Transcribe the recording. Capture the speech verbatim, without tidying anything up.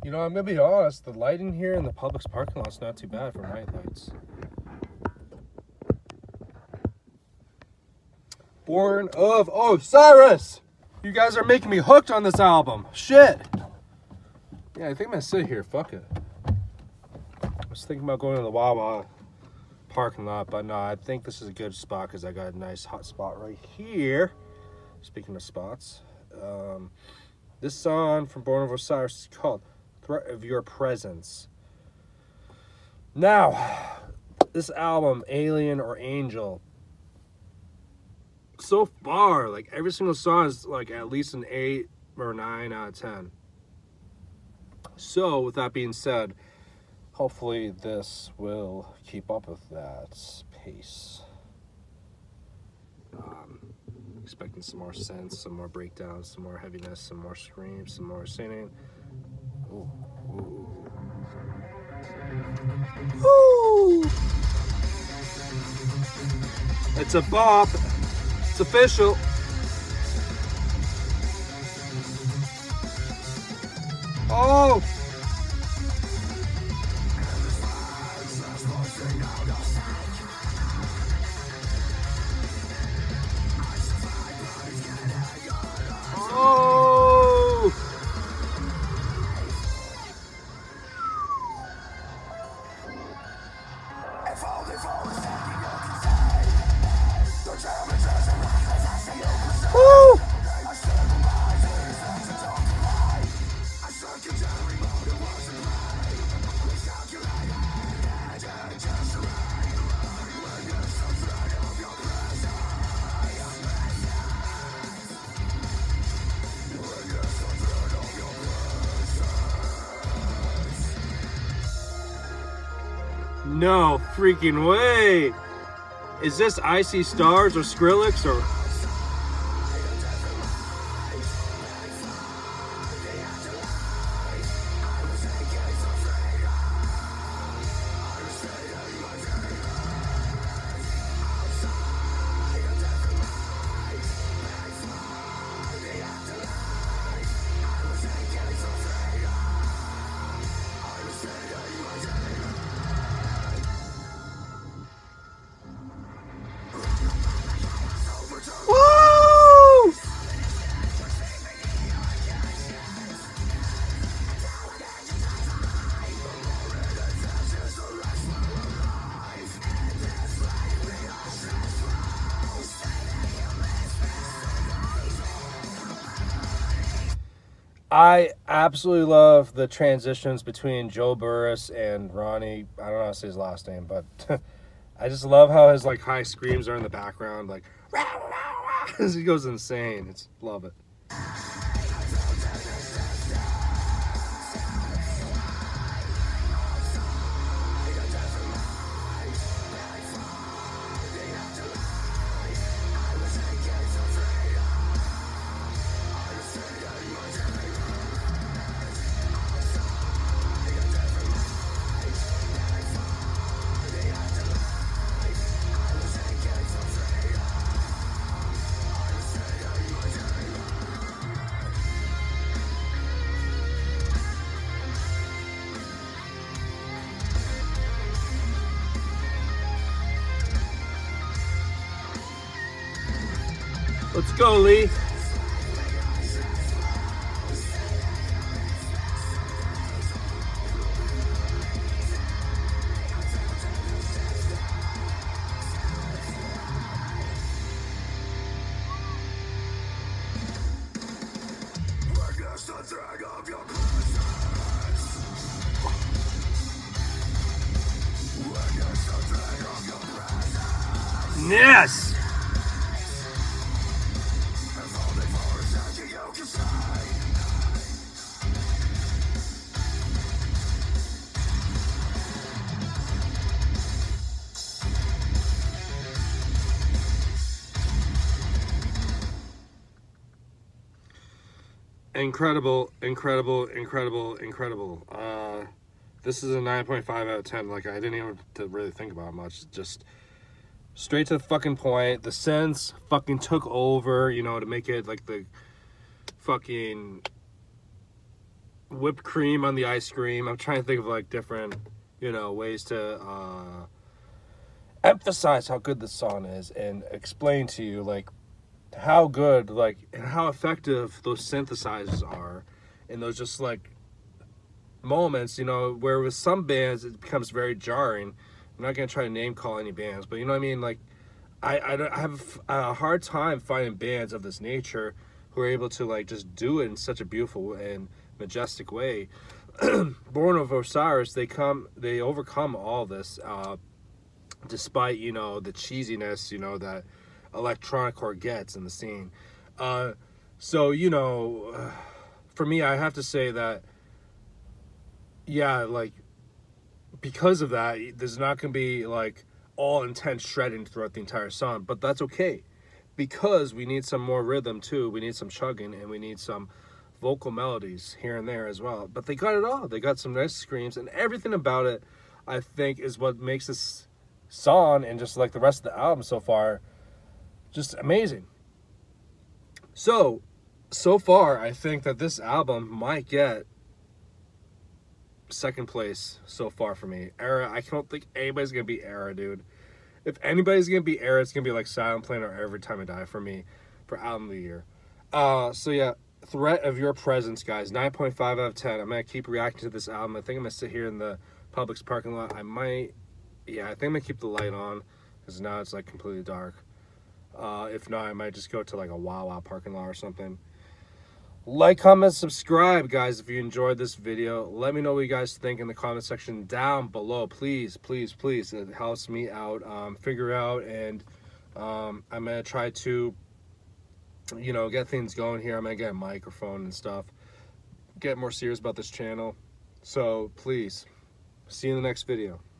You know, I'm gonna be honest, the lighting here in the Publix parking lot's not too bad for night lights. Born of Osiris! You guys are making me hooked on this album. Shit! Yeah, I think I'm gonna sit here. Fuck it. I was thinking about going to the Wawa parking lot, but no, I think this is a good spot because I got a nice hot spot right here. Speaking of spots, um, this song from Born of Osiris is called Threat of Your Presence. Now, this album, Alien or Angel, so far, like every single song is like at least an eight or nine out of ten. So, with that being said, hopefully this will keep up with that pace. Um, expecting some more synths, some more breakdowns, some more heaviness, some more screams, some more singing. Ooh, ooh. Woo! It's a bop. It's official. Oh! Oh! Woo! No freaking way! Is this Icy Stars or Skrillex or... I absolutely love the transitions between Joe Burris and Ronnie. I don't know how to say his last name, but I just love how his like high screams are in the background, like rah, rah, rah, as he goes insane. It's love it. Let's go, Lee. Yes! Incredible, incredible, incredible, incredible. Uh, this is a nine point five out of ten. Like, I didn't even have to really think about it much. Just straight to the fucking point. The sense fucking took over, you know, to make it like the fucking whipped cream on the ice cream. I'm trying to think of like different, you know, ways to uh, emphasize how good this song is and explain to you like how good, like, and how effective those synthesizers are in those just like moments, you know, where with some bands it becomes very jarring. I'm not gonna try to name call any bands, but you know what I mean. Like, I I, don't, I have a hard time finding bands of this nature who are able to like just do it in such a beautiful and majestic way. Born of Osiris, they come, they overcome all this, uh, despite, you know, the cheesiness, you know, that electronic core gets in the scene. Uh, so, you know, uh, for me, I have to say that, yeah, like, because of that, there's not going to be like all intense shredding throughout the entire song, but that's okay. Because we need some more rhythm too, we need some chugging, and we need some vocal melodies here and there as well. But they got it all. They got some nice screams, and everything about it, I think, is what makes this song and just like the rest of the album so far just amazing. So, so far, I think that this album might get second place so far for me. Era, I don't think anybody's gonna beat Era, dude. If anybody's gonna be Era, it's gonna be like Silent Planet or Every Time I Die for me for album of the year. Uh, so yeah, Threat of Your Presence, guys. nine point five out of ten. I'm gonna keep reacting to this album. I think I'm gonna sit here in the Publix parking lot. I might, yeah, I think I'm gonna keep the light on because now it's like completely dark. Uh, if not, I might just go to like a Wawa parking lot or something. Like, comment, subscribe, guys, if you enjoyed this video. Let me know what you guys think in the comment section down below. Please, please, please. It helps me out, um, figure out, and um, I'm going to try to, you know, get things going here. I'm going to get a microphone and stuff. Get more serious about this channel. So, please, see you in the next video.